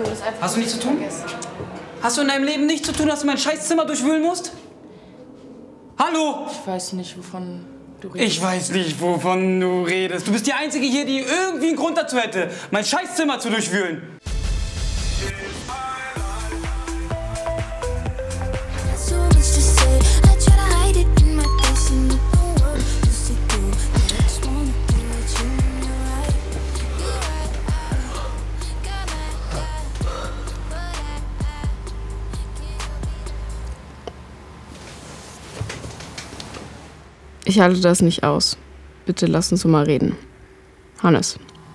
das einfach. Hast du nichts zu tun? Hast du in deinem Leben nichts zu tun, dass du mein Scheißzimmer durchwühlen musst? Hallo? Ich weiß nicht, wovon du redest. Ich weiß nicht, wovon du redest. Du bist die Einzige hier, die irgendwie einen Grund dazu hätte, mein Scheißzimmer zu durchwühlen. Ich halte das nicht aus. Bitte lass uns mal reden. Hannes.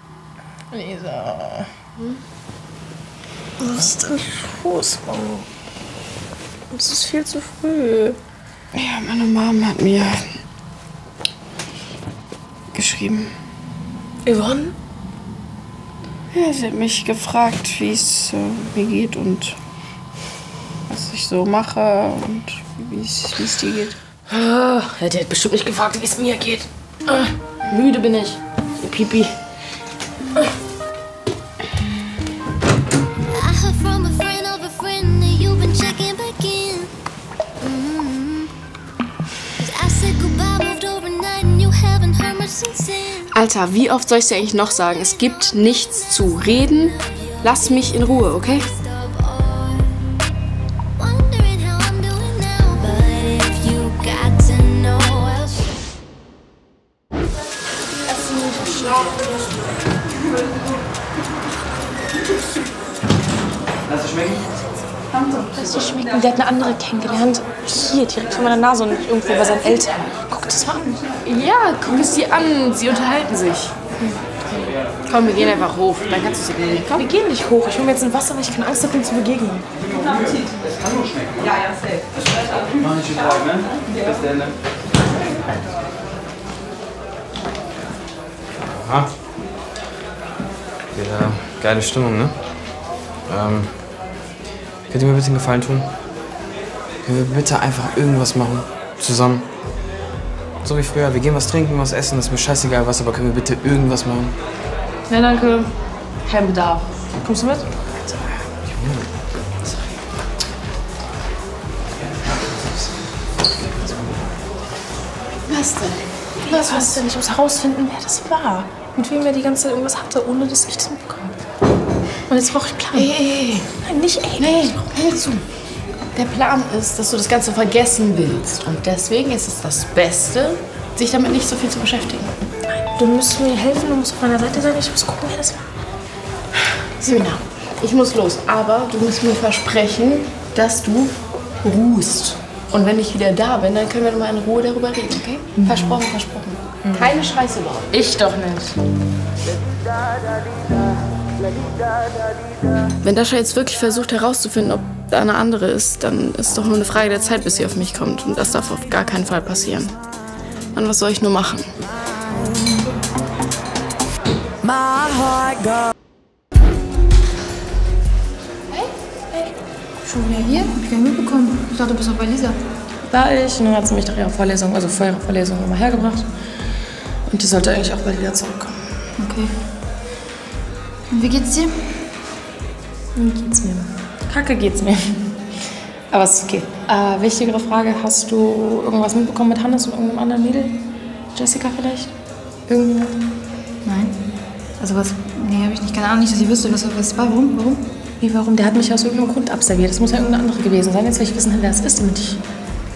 Lisa. Was ist denn los, Mann? Es ist viel zu früh. Ja, meine Mom hat mir geschrieben. Yvonne? Ja, sie hat mich gefragt, wie es mir geht und was ich so mache und wie es dir geht. Ah, die hat bestimmt nicht gefragt, wie es mir geht. Müde bin ich. Pipi. Alter, wie oft soll ich dir eigentlich noch sagen? Es gibt nichts zu reden. Lass mich in Ruhe, okay? Lass es schmecken? Lass dich schmecken. Der hat eine andere kennengelernt. Hier, direkt vor meiner Nase und nicht irgendwo bei seinen Eltern. Guck das mal an. Ja, guck es dir an. Sie unterhalten sich. Komm, wir gehen einfach hoch. Dann kannst du es sehen. Komm, wir gehen nicht hoch. Ich hole mir jetzt ein Wasser, weil ich keine Angst habe, ihm zu begegnen. Das kann nur schmecken. Ja, safe. Mach nicht schön, ne? Bis dann. Aha. Wieder geile Stimmung, ne? Könnt ihr mir bitte einen Gefallen tun? Können wir bitte einfach irgendwas machen? Zusammen. So wie früher. Wir gehen was trinken, was essen. Das ist mir scheißegal was, aber können wir bitte irgendwas machen? Nein, danke. Kein Bedarf. Kommst du mit? Was denn? Was denn? Ich muss herausfinden, wer das war. Mit wem er die ganze Zeit irgendwas hatte, ohne dass ich das mitbekomme. Und jetzt brauche ich einen Plan. Ey. Nein, nicht ey. Nee, hör zu. Der Plan ist, dass du das Ganze vergessen willst. Und deswegen ist es das Beste, sich damit nicht so viel zu beschäftigen. Du musst mir helfen, du musst auf meiner Seite sein. Ich muss gucken, wer das war. Simona, ich muss los. Aber du musst mir versprechen, dass du ruhst. Und wenn ich wieder da bin, dann können wir noch mal in Ruhe darüber reden, okay? Versprochen, versprochen. Keine Scheiße bauen. Ich doch nicht. Wenn Dasha jetzt wirklich versucht herauszufinden, ob da eine andere ist, dann ist es doch nur eine Frage der Zeit, bis sie auf mich kommt. Und das darf auf gar keinen Fall passieren. Mann, was soll ich nur machen? Schon wieder hier? Hab ich gar nicht mitbekommen. Ich dachte, du bist auch bei Lisa. War ich. Und dann hat sie mich nach ihrer Vorlesung, also vor ihrer Vorlesung, nochmal hergebracht. Und die sollte eigentlich auch bald wieder zurückkommen. Okay. Und wie geht's dir? Wie geht's mir? Kacke geht's mir. Aber es ist okay. Wichtigere Frage, hast du irgendwas mitbekommen mit Hannes und irgendeinem anderen Mädel? Jessica vielleicht? Irgendjemand? Nein. Also was? Nee, hab ich nicht. Keine Ahnung, nicht, dass ich wüsste, was war. Warum? Wie, warum? Der hat mich aus irgendeinem Grund abserviert. Das muss ja irgendeine andere gewesen sein. Jetzt will ich wissen, wer das ist, damit ich...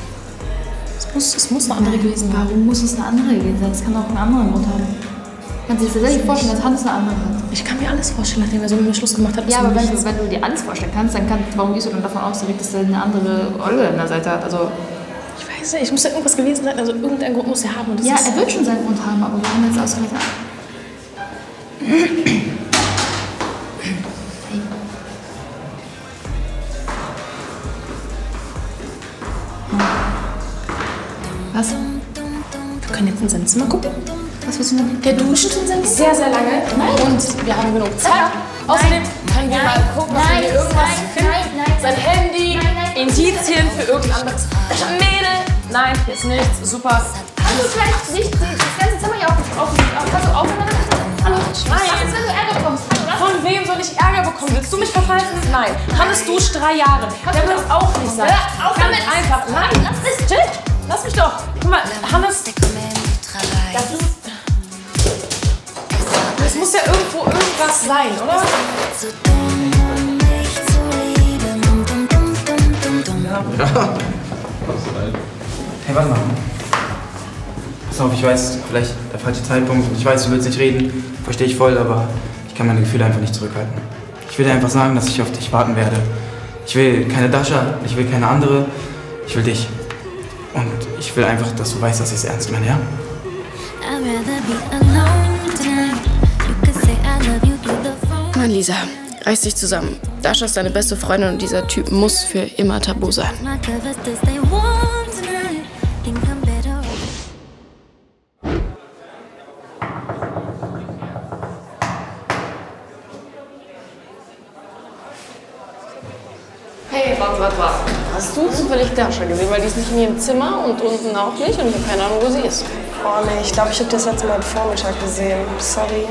Es muss eine andere gewesen sein. Warum muss es eine andere gewesen sein? Das kann auch einen anderen Grund haben. Kannst du dir tatsächlich vorstellen, dass Hannes eine andere hat? Ich kann mir alles vorstellen, nachdem er so mit mir Schluss gemacht hat. Ja, aber wenn du dir alles vorstellen kannst, dann warum gehst du dann davon aus, dass er eine andere Rolle an der Seite hat? Also, ich weiß nicht, es muss ja irgendwas gewesen sein. Also irgendein Grund muss er haben. Und das ja, ist er wird schon seinen Grund haben, aber warum jetzt ausgerechnet? Was? Wir können jetzt in sein Zimmer gucken. Was willst du denn? Der duscht sehr, sehr lange. Nein. Und wir haben genug Zeit. Außerdem können wir mal gucken, ob wir hier irgendwas finden. Sein Handy, Indizien für irgendein anderes Mädel. Nein, hier ist nichts. Super. Kannst du vielleicht nicht das ganze Zimmer hier auf? Kannst du aufhören? Hallo? Nein. Was ist, wenn du Ärger bekommst? Von Von wem soll ich Ärger bekommen? Willst du mich verpfeifen? Nein. Hannes duscht 3 Jahre. Der will das auch nicht sein. Hör auf damit einfach. Nein, lass es. Jill, lass mich doch. Guck mal, Hannes. Das muss ja irgendwo irgendwas sein, oder? Ja. Hey, warte mal. Pass auf, ich weiß, vielleicht der falsche Zeitpunkt. Ich weiß, du willst nicht reden. Verstehe ich voll, aber ich kann meine Gefühle einfach nicht zurückhalten. Ich will dir einfach sagen, dass ich auf dich warten werde. Ich will keine Dasha, ich will keine andere. Ich will dich. Und ich will einfach, dass du weißt, dass ich es ernst meine, ja? Mann, Lisa, reiß dich zusammen. Dasha ist deine beste Freundin und dieser Typ muss für immer tabu sein. Hey, warte. Hast du zufällig Dasha gesehen? Weil die ist nicht in ihrem Zimmer und unten auch nicht und ich habe keine Ahnung, wo sie ist. Oh nee, ich glaube, ich habe das letzte Mal heute Vormittag gesehen. Sorry.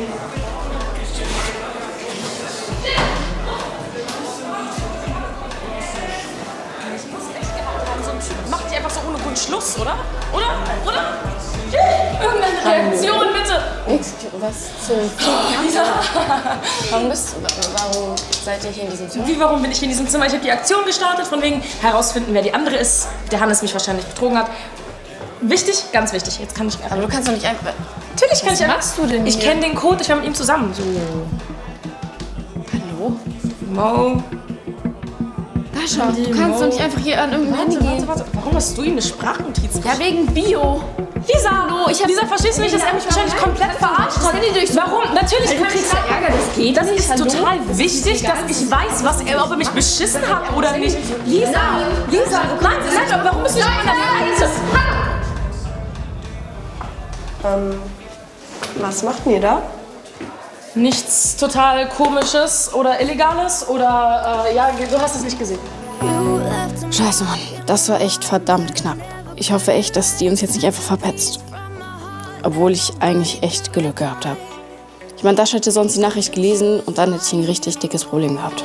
Macht die einfach so ohne Grund Schluss, oder? Oder? Irgendeine Reaktion, bitte! Was zum Lisa? Warum seid ihr hier in diesem Zimmer? Wie, warum bin ich in diesem Zimmer? Ich habe die Aktion gestartet, von wegen herausfinden, wer die andere ist. Der Hannes mich wahrscheinlich betrogen hat. Wichtig, ganz wichtig. Jetzt kann ich einfach. Aber du kannst doch nicht einfach. Natürlich kann ich einfach. Was machst du denn hier? Ich kenne den Code, ich war mit ihm zusammen. So. Hallo? Mo. Dasha, du kannst doch nicht einfach hier an irgendein Handy gehen. Warte. Warum hast du ihm eine Sprachnotiz geschickt? Ja, wegen Bio. Lisa, hallo, Lisa, verstehst du nicht, dass er mich wahrscheinlich komplett verarscht hat? Warum? Natürlich kann ich sagen, Ärger, das geht. das ist total wichtig, dass ich weiß, ob er mich beschissen hat oder nicht. Lisa, nein, warum bist du so an der Seite? Was macht ihr da? Nichts total Komisches oder Illegales oder, ja, du hast es nicht gesehen. Scheiße, Mann. Das war echt verdammt knapp. Ich hoffe echt, dass die uns jetzt nicht einfach verpetzt. Obwohl ich eigentlich echt Glück gehabt habe. Ich meine, Dasha hätte sonst die Nachricht gelesen und dann hätte ich ein richtig dickes Problem gehabt.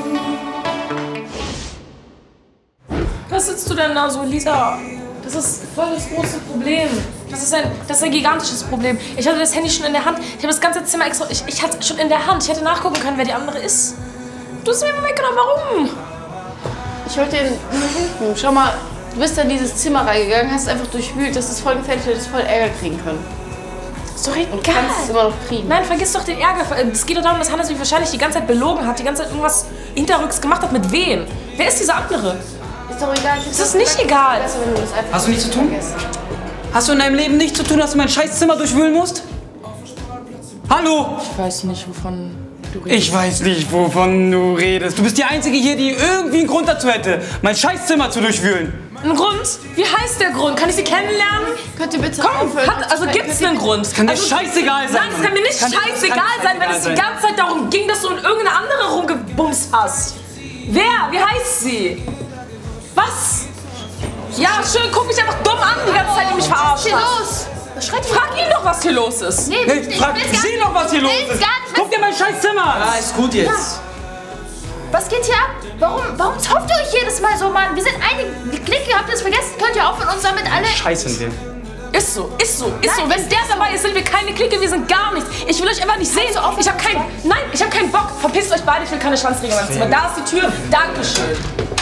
Was sitzt du denn da so, Lisa? Das ist voll das große Problem. Das ist ein gigantisches Problem. Ich hatte das Handy schon in der Hand. Ich habe das ganze Zimmer extra. Ich hatte es schon in der Hand. Ich hätte nachgucken können, wer die andere ist. Du hast mir immer weggenommen. Warum? Ich wollte dir nur helfen. Schau mal, du bist in dieses Zimmer reingegangen, hast es einfach durchwühlt. Das ist voll gefährlich, du hättest voll Ärger kriegen können. Ist doch egal. Und du kannst es immer noch kriegen. Nein, vergiss doch den Ärger. Es geht doch darum, dass Hannes mich wahrscheinlich die ganze Zeit belogen hat, die ganze Zeit irgendwas hinterrücks gemacht hat. Mit wem? Wer ist dieser andere? Ist doch egal. Es ist nicht egal. Besser, wenn du das einfach Hast du nichts zu tun? vergisst. Hast du in deinem Leben nichts zu tun, dass du mein scheiß Zimmer durchwühlen musst? Hallo? Ich weiß nicht, wovon du redest. Ich weiß nicht, wovon du redest. Du bist die Einzige hier, die irgendwie einen Grund dazu hätte, mein scheiß Zimmer zu durchwühlen. Ein Grund? Wie heißt der Grund? Kann ich sie kennenlernen? Könnt ihr bitte Komm, aufhören? gibt's einen Grund? Kann dir scheißegal sein. Nein, es kann mir nicht scheißegal sein, wenn es die ganze Zeit darum ging, dass du in irgendeine andere rumgebumst hast. Wer? Wie heißt sie? Was? Ja, schön, guck mich einfach dumm an die ganze Zeit, die mich verarscht hast. Frag ihn doch, was hier los ist. Nee, Hey, frag sie doch, was hier los ist. Guck dir mein scheiß Zimmer. Ja, ist gut jetzt. Was geht hier ab? Warum zopft ihr euch jedes Mal so, Mann? Wir sind eine Clique, habt ihr das vergessen? Könnt ihr aufhören, uns damit alle... Scheiße in dir. Ist so. Wenn der dabei ist, sind wir keine Clique, wir sind gar nichts. Ich will euch einfach nicht sehen. Ich hab keinen Bock. Verpisst euch beide, ich will keine Schwanzträger in meinem Zimmer. Da ist die Tür. Dankeschön.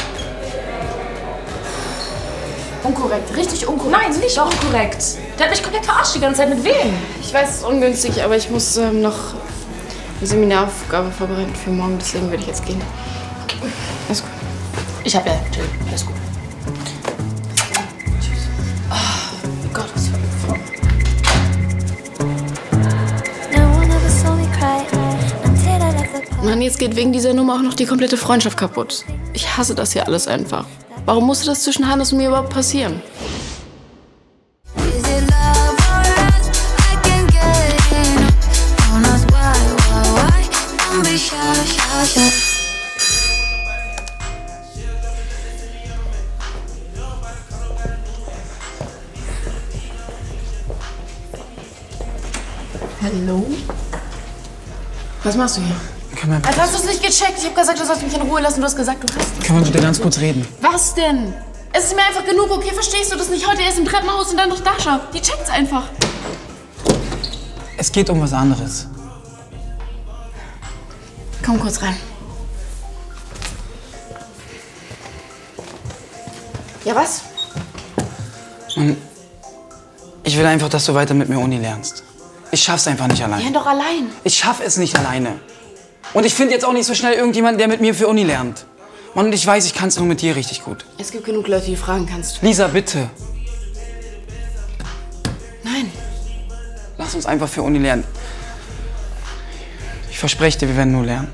Unkorrekt, richtig unkorrekt. Nein, nicht unkorrekt. Der hat mich komplett verarscht die ganze Zeit. Mit wem? Ich weiß, es ist ungünstig, aber ich muss noch eine Seminaraufgabe vorbereiten für morgen, deswegen würde ich jetzt gehen. Alles gut. Ich hab ja Jill. Alles gut. Oh Gott, was für eine Frau. Mann, jetzt geht wegen dieser Nummer auch noch die komplette Freundschaft kaputt. Ich hasse das hier alles einfach. Warum musste das zwischen Hannes und mir überhaupt passieren? Hallo? Was machst du hier? Als hast du es nicht gecheckt. Ich habe gesagt, du sollst mich in Ruhe lassen. Du hast gesagt, du hast es. Können wir bitte ganz kurz reden? Was denn? Es ist mir einfach genug, okay? Verstehst du das nicht? Heute erst im Treppenhaus und dann noch Dasha. Die checkt's einfach. Es geht um was anderes. Komm kurz rein. Ja, was? Mann, ich will einfach, dass du weiter mit mir Uni lernst. Ich schaff's einfach nicht allein. Lern doch allein. Ich schaff es nicht alleine. Und ich finde jetzt auch nicht so schnell irgendjemanden, der mit mir für Uni lernt. Mann, und ich weiß, ich kann es nur mit dir richtig gut. Es gibt genug Leute, die du fragen kannst. Lisa, bitte. Nein. Lass uns einfach für Uni lernen. Ich verspreche dir, wir werden nur lernen.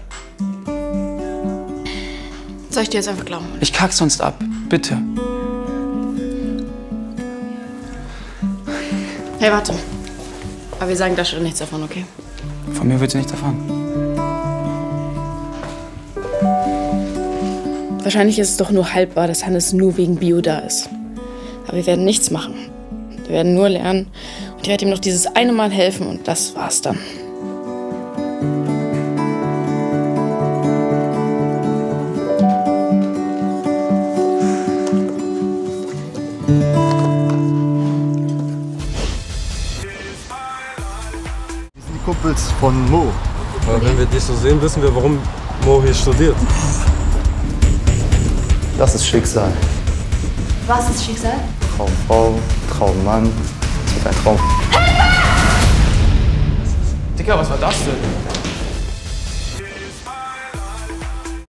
Soll ich dir jetzt einfach glauben? Ich kack sonst ab. Bitte. Hey, warte. Aber wir sagen Dasha nichts davon, okay? Von mir wird sie nichts erfahren. Wahrscheinlich ist es doch nur halb wahr, dass Hannes nur wegen Bio da ist. Aber wir werden nichts machen. Wir werden nur lernen. Und ich werde ihm noch dieses eine Mal helfen und das war's dann. Kumpels von Mo. Aber wenn wir dich so sehen, wissen wir, warum Mo hier studiert. Das ist Schicksal. Was ist Schicksal? Traumfrau, Traummann, das wird ein Traum. Dicker, was war das denn?